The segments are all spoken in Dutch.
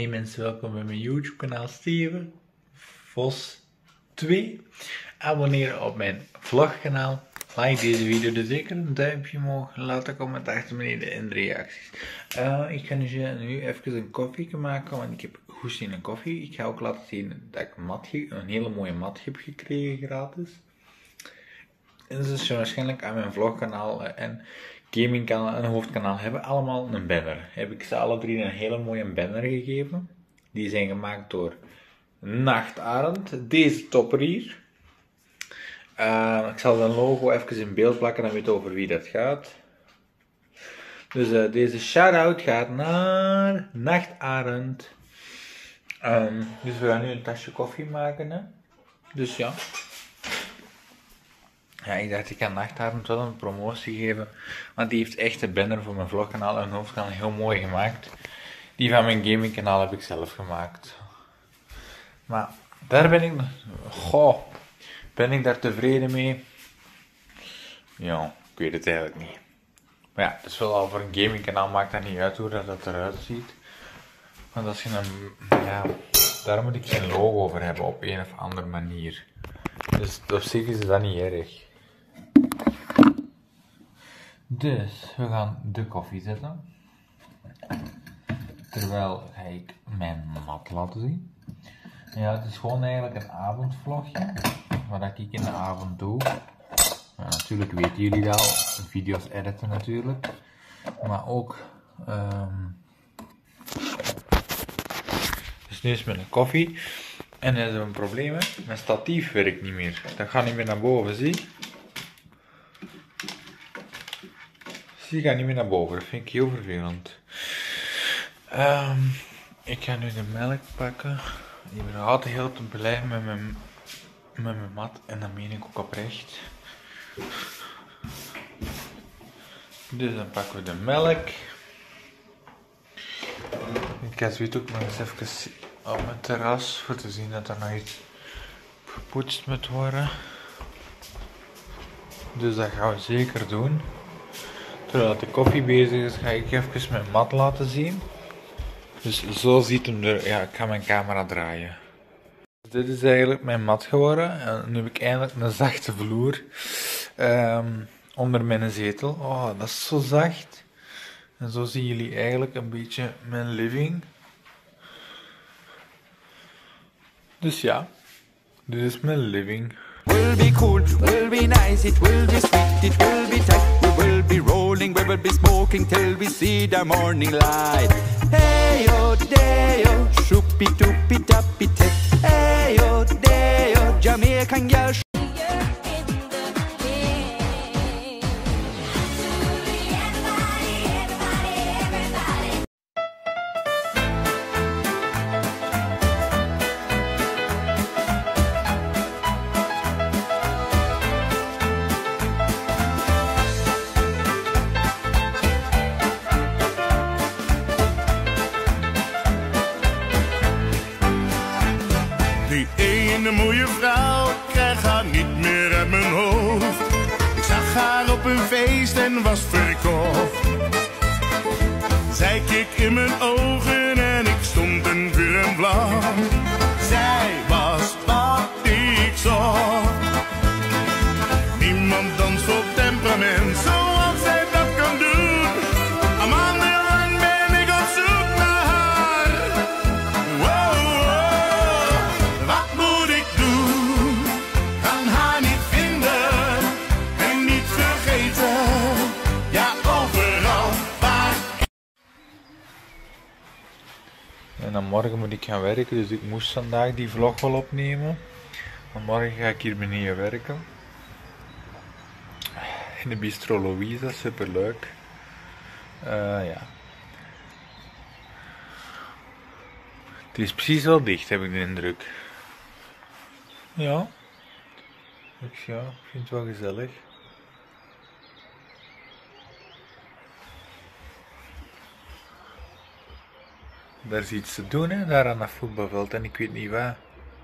Hey mensen, welkom bij mijn YouTube kanaal Steven Vos 2. Abonneren op mijn vlogkanaal. Like deze video, dus zeker een duimpje omhoog. Laat een comment achter beneden in de reacties. Ik ga nu even een koffie maken, want ik heb goed zin in koffie. Ik ga ook laten zien dat ik een hele mooie mat heb gekregen gratis. En dat is waarschijnlijk aan mijn vlogkanaal en gamingkanaal en hoofdkanaal hebben allemaal een banner. Heb ik ze alle drie een hele mooie banner gegeven. Die zijn gemaakt door Nachtarend. Deze topper hier. Ik zal zijn logo even in beeld plakken, dan weet je over wie dat gaat. Dus deze shout-out gaat naar Nachtarend. Dus we gaan nu een tasje koffie maken. Hè? Dus ja. Ja, ik dacht ik kan Nachtarend wel een promotie geven. Want die heeft echt de banner voor mijn vlogkanaal en hoofdkanaal heel mooi gemaakt. Die van mijn gamingkanaal heb ik zelf gemaakt. Maar daar ben ik... ben ik daar tevreden mee? Ja, ik weet het eigenlijk niet. Maar ja, dus wel al voor een gamingkanaal maakt dat niet uit hoe dat eruit ziet. Want als je ja, daar moet ik geen logo voor hebben op een of andere manier. Dus op zich is dat niet erg. Dus, we gaan de koffie zetten. Terwijl ga ik mijn mat laten zien. Ja, het is gewoon eigenlijk een avondvlogje. Wat ik in de avond doe. Ja, natuurlijk weten jullie dat al. Video's editen natuurlijk. Maar ook... Dus nu is mijn koffie. En dan hebben we een probleem. Hè? Mijn statief werkt niet meer. Dat gaat niet meer naar boven, zie. Zie, gaat niet meer naar boven. Dat vind ik heel vervelend. Ik ga nu de melk pakken. Ik ben nog altijd heel te blij met mijn mat. En dat meen ik ook oprecht. Dus dan pakken we de melk. Ik ga zoiets ook nog eens even op mijn terras. Voor te zien dat er nog iets gepoetst moet worden. Dus dat gaan we zeker doen. Terwijl de koffie bezig is, ga ik even mijn mat laten zien. Dus zo ziet hem er. Ja, ik ga mijn camera draaien. Dit is eigenlijk mijn mat geworden. En nu heb ik eindelijk een zachte vloer onder mijn zetel. Oh, dat is zo zacht. En zo zien jullie eigenlijk een beetje mijn living. Dus ja, dit is mijn living. Will be cool, will be nice, it will be sweet, it will be tight. We will be rolling, we will be smoking till we see the morning light. Hey yo, day yo, shoopy doopy dappy tip. Hey yo, day yo, Jamaican girl. Die ene mooie vrouw, ik krijg haar niet meer uit mijn hoofd. Ik zag haar op een feest en was verkocht. Zij keek in mijn ogen en ik stond een vuur en vlam. Zij was wat ik zocht. Niemand danst vol temperament zoals zij dat kan doen. Een maand lang ben ik op zoek naar haar. Wow, wow. Wat moet ik doen? Kan haar niet vinden en niet vergeten. Ja, overal waar. En dan morgen moet ik gaan werken, dus ik moest vandaag die vlog wel opnemen. Want morgen ga ik hier beneden werken. In de Bistro Louisa, super leuk. Ja. Het is precies wel dicht, heb ik de indruk. Ja. Ik vind het wel gezellig. Daar is iets te doen, hè, daar aan dat voetbalveld, en ik weet niet waar.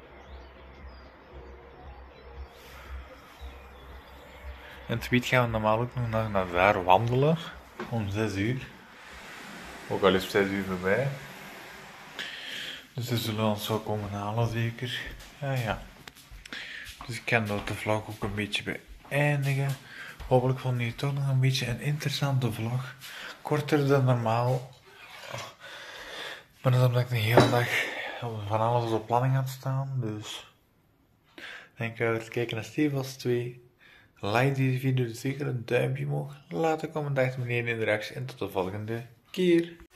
En tweet gaan we normaal ook nog naar daar wandelen. Om 6 uur. Ook al is het 6 uur voorbij. Dus ze zullen ons zo komen halen zeker. Ja. Dus ik kan dat de vlog ook een beetje beëindigen. Hopelijk vond je het toch nog een beetje een interessante vlog. Korter dan normaal. Maar dat is omdat ik de hele dag van alles op planning had staan. Dus denk voor het kijken naar Stevens 2. Like deze video, dus zeker een duimpje omhoog. Laat een commentaar beneden in de reactie en tot de volgende keer.